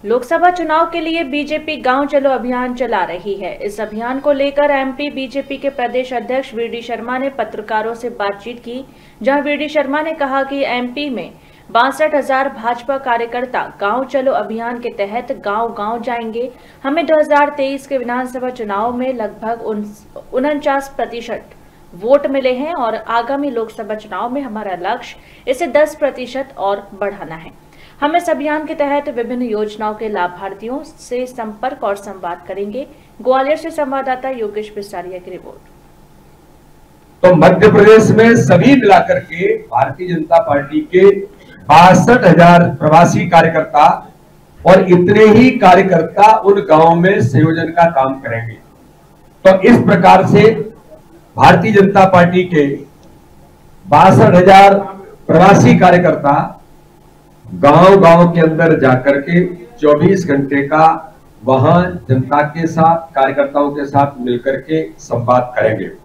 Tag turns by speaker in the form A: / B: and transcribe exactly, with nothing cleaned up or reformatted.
A: लोकसभा चुनाव के लिए बीजेपी गांव चलो अभियान चला रही है। इस अभियान को लेकर एमपी बीजेपी के प्रदेश अध्यक्ष वीडी शर्मा ने पत्रकारों से बातचीत की, जहां वीडी शर्मा ने कहा कि एमपी में बासठ हजार भाजपा कार्यकर्ता गांव चलो अभियान के तहत गांव गांव जाएंगे। हमें दो हजार तेईस के विधानसभा चुनाव में लगभग उनचास प्रतिशत वोट मिले हैं और आगामी लोकसभा चुनाव में हमारा लक्ष्य इसे दस प्रतिशत और बढ़ाना है। हम इस अभियान के तहत विभिन्न योजनाओं के लाभार्थियों से संपर्क और संवाद करेंगे। ग्वालियर से संवाददाता योगेश बिसारिया की रिपोर्ट।
B: तो मध्य प्रदेश में सभी मिलाकर के भारतीय जनता पार्टी के बासठ हजार प्रवासी कार्यकर्ता और इतने ही कार्यकर्ता उन गांवों में संयोजन का काम करेंगे। तो इस प्रकार से भारतीय जनता पार्टी के बासठ हजार प्रवासी कार्यकर्ता गांव गांव के अंदर जाकर के चौबीस घंटे का वहां जनता के साथ कार्यकर्ताओं के साथ मिलकर के संवाद करेंगे।